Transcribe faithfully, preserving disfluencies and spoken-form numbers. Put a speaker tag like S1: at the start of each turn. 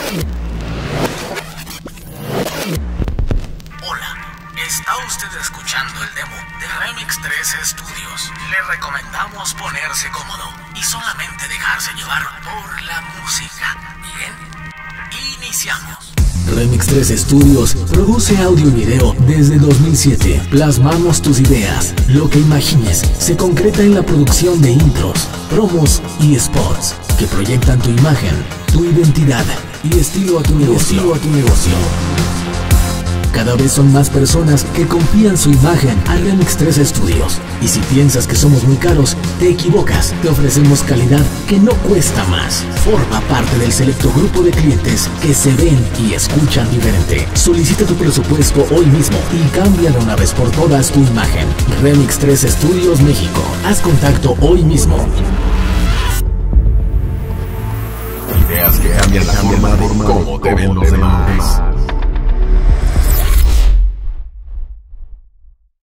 S1: Está usted escuchando el demo de Remix tres Studios. Le recomendamos ponerse cómodo y solamente dejarse llevar por la música. Bien, iniciamos.
S2: Remix tres Studios produce audio y video desde dos mil siete. Plasmamos tus ideas. Lo que imagines se concreta en la producción de intros, promos y spots que proyectan tu imagen, tu identidad y estilo a tu negocio. Estilo a tu negocio. Cada vez son más personas que confían su imagen a Remix tres Studios. Y si piensas que somos muy caros, te equivocas. Te ofrecemos calidad que no cuesta más. Forma parte del selecto grupo de clientes que se ven y escuchan diferente. Solicita tu presupuesto hoy mismo y cambia de una vez por todas tu imagen. Remix tres Studios México. Haz contacto hoy mismo.
S3: Ideas que cambian la forma de cómo te ven los demás.